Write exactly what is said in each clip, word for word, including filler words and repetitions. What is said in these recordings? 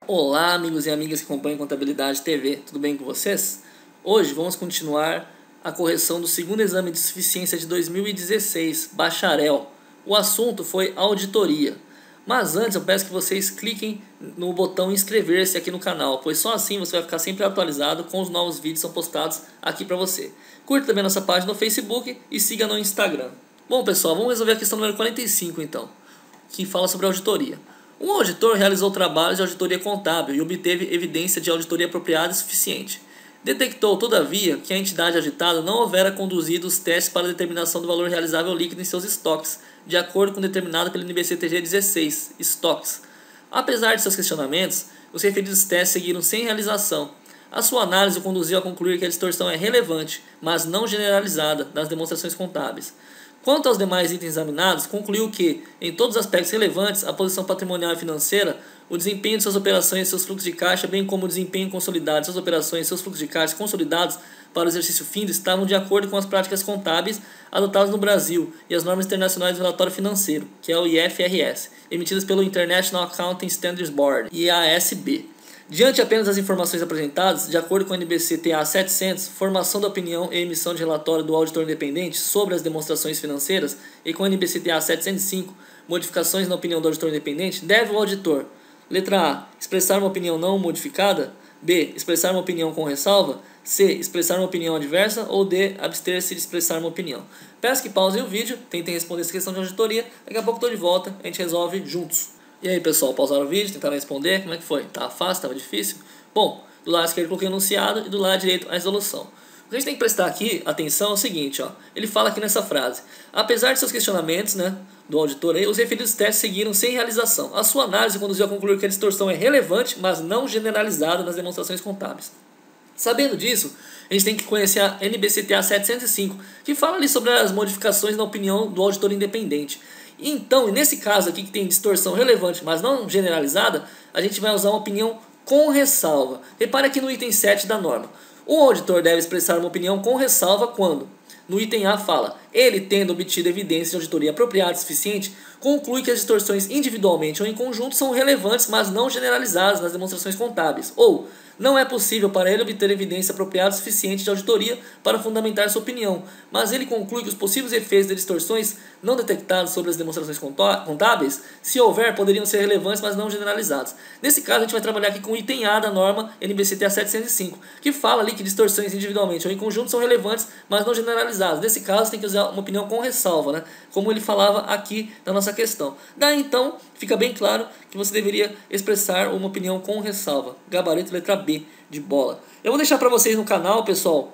Olá, amigos e amigas que acompanham Contabilidade T V, tudo bem com vocês? Hoje vamos continuar a correção do segundo exame de suficiência de dois mil e dezesseis, bacharel. O assunto foi auditoria. Mas antes eu peço que vocês cliquem no botão inscrever-se aqui no canal, pois só assim você vai ficar sempre atualizado com os novos vídeos que são postados aqui para você. Curta também nossa página no Facebook e siga no Instagram. Bom pessoal, vamos resolver a questão número quarenta e cinco então, que fala sobre auditoria. Um auditor realizou trabalhos de auditoria contábil e obteve evidência de auditoria apropriada e suficiente. Detectou, todavia, que a entidade auditada não houvera conduzido os testes para a determinação do valor realizável líquido em seus estoques, de acordo com o determinado pelo N B C T G dezesseis, estoques. Apesar de seus questionamentos, os referidos testes seguiram sem realização. A sua análise o conduziu a concluir que a distorção é relevante, mas não generalizada, nas demonstrações contábeis. Quanto aos demais itens examinados, concluiu que, em todos os aspectos relevantes, a posição patrimonial e financeira, o desempenho de suas operações e seus fluxos de caixa, bem como o desempenho consolidado de suas operações e seus fluxos de caixa consolidados para o exercício findo, estavam de acordo com as práticas contábeis adotadas no Brasil e as normas internacionais do relatório financeiro, que é o I F R S, emitidas pelo International Accounting Standards Board, I A S B. Diante apenas das informações apresentadas, de acordo com o N B C T A setecentos, formação da opinião e emissão de relatório do auditor independente sobre as demonstrações financeiras, e com o N B C T A setecentos e cinco, modificações na opinião do auditor independente, deve o auditor: letra A. Expressar uma opinião não modificada, B. Expressar uma opinião com ressalva, C. Expressar uma opinião adversa, ou D. Abster-se de expressar uma opinião. Peço que pausem o vídeo, tentem responder essa questão de auditoria, daqui a pouco estou de volta, a gente resolve juntos. E aí pessoal, pausaram o vídeo, tentaram responder, como é que foi? Tava fácil, tava difícil? Bom, do lado esquerdo eu coloquei o enunciado e do lado direito a resolução. O que a gente tem que prestar aqui atenção é o seguinte, ó, ele fala aqui nessa frase: apesar de seus questionamentos, né, do auditor aí, os referidos testes seguiram sem realização. A sua análise conduziu a concluir que a distorção é relevante, mas não generalizada nas demonstrações contábeis. Sabendo disso, a gente tem que conhecer a N B C T A setecentos e cinco, que fala ali sobre as modificações na opinião do auditor independente. Então, nesse caso aqui que tem distorção relevante, mas não generalizada, a gente vai usar uma opinião com ressalva. Repare aqui no item sete da norma. O auditor deve expressar uma opinião com ressalva quando, no item A fala, ele tendo obtido evidência de auditoria apropriada e suficiente, conclui que as distorções individualmente ou em conjunto são relevantes, mas não generalizadas nas demonstrações contábeis. Ou, não é possível para ele obter evidência apropriada o suficiente de auditoria para fundamentar sua opinião, mas ele conclui que os possíveis efeitos de distorções não detectados sobre as demonstrações contábeis, se houver, poderiam ser relevantes, mas não generalizados. Nesse caso, a gente vai trabalhar aqui com o item A da norma N B C T A setecentos e cinco, que fala ali que distorções individualmente ou em conjunto são relevantes, mas não generalizadas. Nesse caso, tem que usar uma opinião com ressalva, né? Como ele falava aqui na nossa questão. Daí, então, fica bem claro que você deveria expressar uma opinião com ressalva. Gabarito letra B de bola. Eu vou deixar para vocês no canal, pessoal,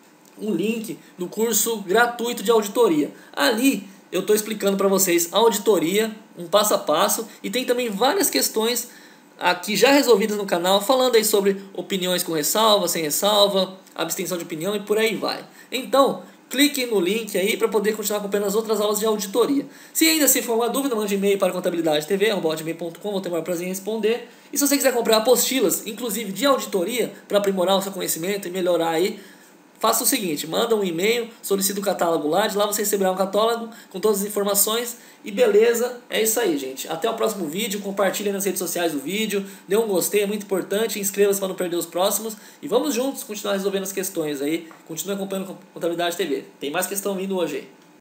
um link do curso gratuito de auditoria. Ali eu estou explicando para vocês a auditoria, um passo a passo, e tem também várias questões aqui já resolvidas no canal, falando aí sobre opiniões com ressalva, sem ressalva, abstenção de opinião e por aí vai. Então, clique no link aí para poder continuar acompanhando as outras aulas de auditoria. Se ainda assim for uma dúvida, mande e-mail para contabilidade t v arroba hotmail ponto com, vou ter o maior prazer em responder. E se você quiser comprar apostilas, inclusive de auditoria, para aprimorar o seu conhecimento e melhorar aí, faça o seguinte: manda um e-mail, solicita o catálogo lá, de lá você receberá um catálogo com todas as informações. E beleza, é isso aí, gente. Até o próximo vídeo, compartilhe nas redes sociais o vídeo, dê um gostei, é muito importante, inscreva-se para não perder os próximos. E vamos juntos continuar resolvendo as questões aí, continue acompanhando Contabilidade T V. Tem mais questão vindo hoje aí.